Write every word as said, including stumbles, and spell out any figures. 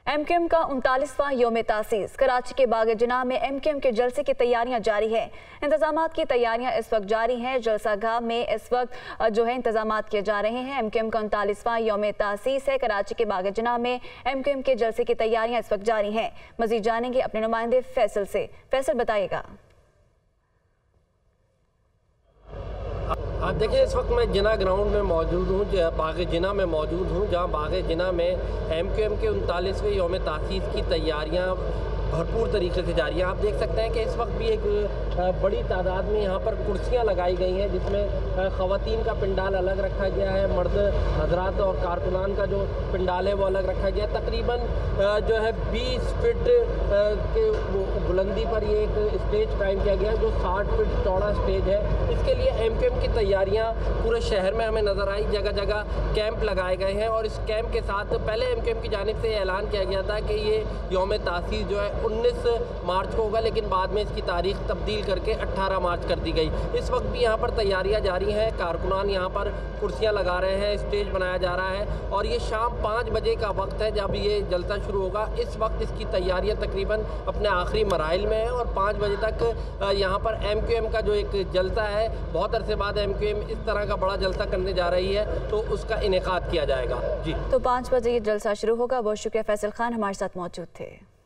M Q M का उनतालीसवां योम तासीस कराची के बाग जिना में एम क्यू एम के जलसे की तैयारियां जारी है। इंतजामात की तैयारियां इस वक्त जारी हैं। जलसा गाह में इस वक्त जो है इंतजामात किए जा रहे हैं। एम क्यू एम का उनतालीसवां योम तासीस है। कराची के बाग जिना में एम क्यू एम के जलसे की तैयारियां इस वक्त जारी हैं। मजीद जानेंगे अपने नुमाइंदे फैसल से। फैसल बताइएगा। आप देखिए, इस वक्त मैं जिना ग्राउंड में मौजूद हूँ, बाग जिना में मौजूद हूँ, जहाँ बाग जिना में एम क्यू एम के उनतालीसवें योम तासीस की तैयारियाँ भरपूर तरीके से जारी हैं। आप देख सकते हैं कि इस वक्त भी एक बड़ी तादाद में यहाँ पर कुर्सियाँ लगाई गई हैं, जिसमें ख़वातीन का पिंडाल अलग रखा गया है, मर्द हजरात और कारकुनान का जो पिंडाल है वो अलग रखा गया। तकरीबन जो है बीस फिट के बुलंदी पर ये एक स्टेज कायम किया गया है, जो साठ फिट चौड़ा स्टेज है। इसके लिए एम क्यू एम की तैयारियाँ पूरे शहर में हमें नज़र आई। जगह जगह कैंप लगाए गए हैं और इस कैंप के साथ पहले एम क्यू एम की जानिब से ऐलान किया गया था कि ये योम तासीस जो है उन्नीस मार्च को होगा, लेकिन बाद में इसकी तारीख तब्दील करके अठारह मार्च कर दी गई। इस वक्त भी यहाँ पर तैयारियाँ जारी हैं। कारकुनान यहाँ पर कुर्सियाँ लगा रहे हैं, स्टेज बनाया जा रहा है और ये शाम पाँच बजे का वक्त है जब ये जलसा शुरू होगा। इस वक्त इसकी तैयारियाँ तकरीबन अपने आखिरी मराइल में है और पाँच बजे तक यहाँ पर एम क्यू एम का जो एक जलसा है, बहुत अरसे बाद एम क्यू एम इस तरह का बड़ा जलसा करने जा रही है, तो उसका इनेकाद किया जाएगा। जी, तो पाँच बजे ये जलसा शुरू होगा। बहुत शुक्रिया फैसल खान, हमारे साथ मौजूद थे।